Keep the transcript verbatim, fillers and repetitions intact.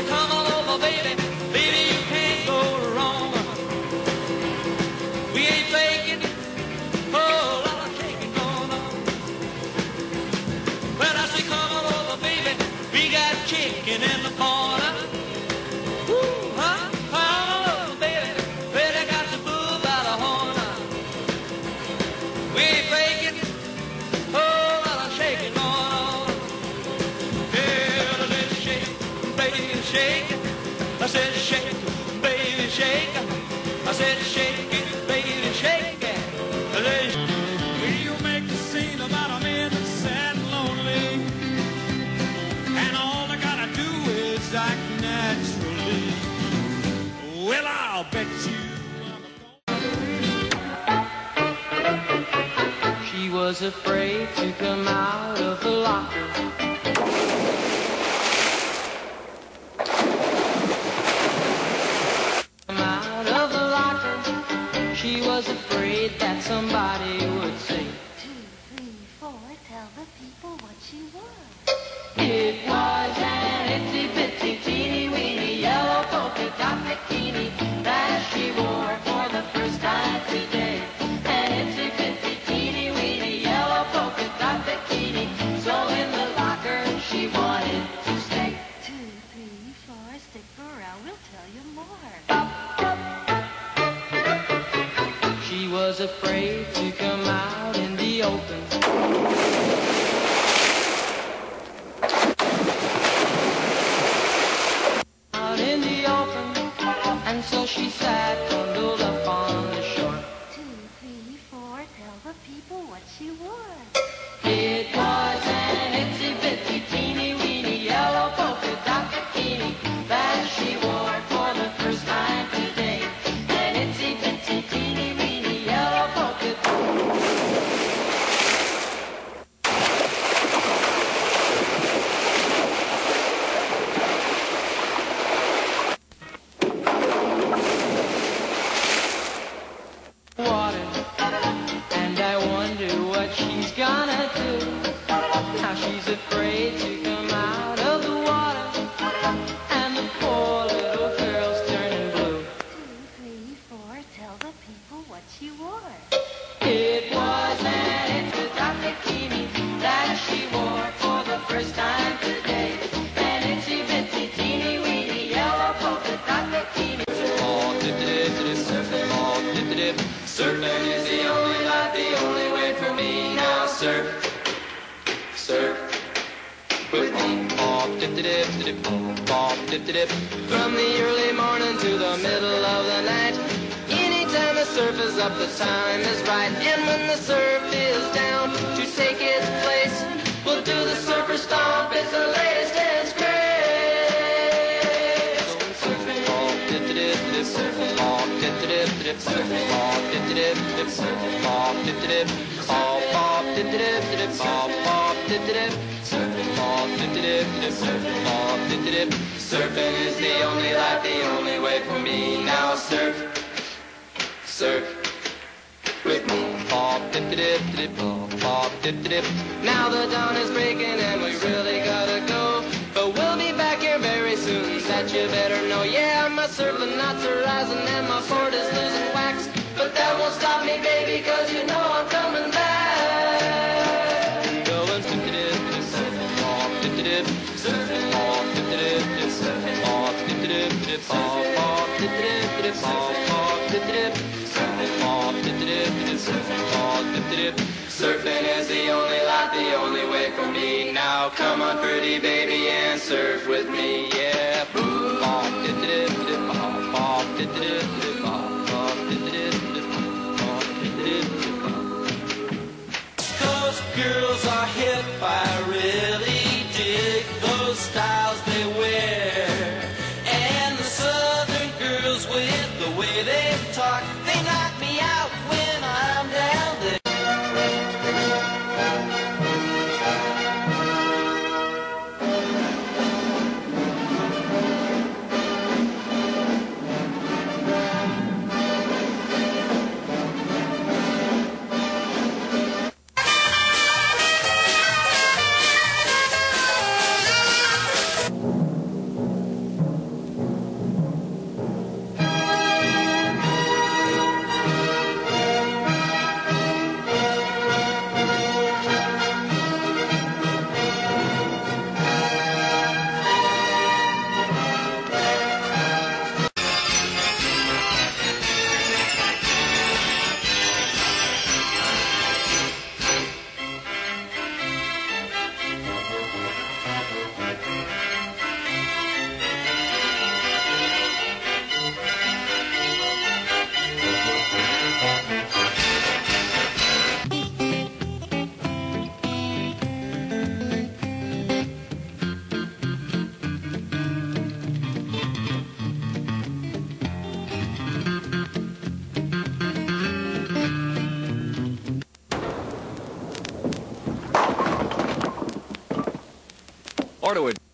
come on over, baby. Baby, you can't go wrong. We ain't faking, oh, lot of shaking going on. Well, I say, come on over, baby. We got chicken in the corner. Woo, huh? Come on over, baby. Well, they got the bull by the horn. We ain't faking, oh, lot of shaking going on. Yeah, I said, shake, baby, shake. I said, shake, baby, shake. I said, shake it, baby, shake it. Will you make a scene about a man that's sad and lonely, and all I gotta do is act naturally? Well, I'll bet you She was afraid to come out of the locker. Come out of the locker. She was afraid that somebody would say, Two, three, four, tell the people what she was. it was an itsy bitsy teeny weeny yellow polka dot bikini that she wore for the first time today. An itsy bitsy teeny weeny yellow polka dot bikini. So in the locker she wanted to stay. Two, three, four, stick around, we'll tell you more. She was afraid to come out in the open. Out in the open, and so she sat bundled up on the shore. Two, three, four, tell the people what she wore. It was an itsy bitsy teeny weeny yellow polka dot bikini that she wore for the first time today. An itsy bitsy teeny weeny yellow polka dot. Water, and I wonder what she's gonna do. Now she's afraid to come out of the water, and the poor little girl's turning blue. Two, three, four, tell the people what she wore. It was an itsy dot bikini that she wore for the first time today. An itsy bitsy teeny weeny yellow polka dot bikini. Surfing, all dip-dip. Surfing is the only life, the only way for me. Now surf, surf with me. Pop, dip-dip, dip, pop, dip-dip. From the early morning to the middle of the night. Anytime the surf is up, the time is right. And when the surf is down, to take its place, we'll do the surfer stomp. It's the latest and it's great. So surfing, pop, dip-dip, dip, surfing, pop, dip-dip, dip, surfing, pop, dip-dip, dip, surfing, pop, dip-dip, pop, pop, dip-dip, dip, pop, pop, dip-dip, surfing, pop, dip-dip, dip, surfing, pop, dip-dip. Surfing is the only life, the only way for me. Now surf, surf with me. Pop, dip-dip, dip, pop, pop, dip-dip. Now the dawn is breaking and we really gotta go, but we'll be back here very soon, that you better know. Yeah, my surfing knots are rising and my board is losing wax, but that won't stop me, baby, cause you know I'm coming back. Going dip-dip, dip, surfing, pop, dip-dip, surfing, pop, dip-dip, dip, surfing, pop, dip-dip, dip, pop, pop, dip-dip, dip, pop, pop, dip-dip, surfing, pop, dip-dip, dip, surfing, pop, dip-dip. Surfing is the only life, the only way for me. Now come on, pretty baby, and surf with me, yeah. Boom, pop, dip-dip, dip, pop, pop, dip-dip, dip, pop, pop, dip-dip, dip, pop, dip-dip, dip, pop. Those girls are hip, I really dig those styles they wear. And the southern girls with the way they talk, they knock me out when I'm down there. or to a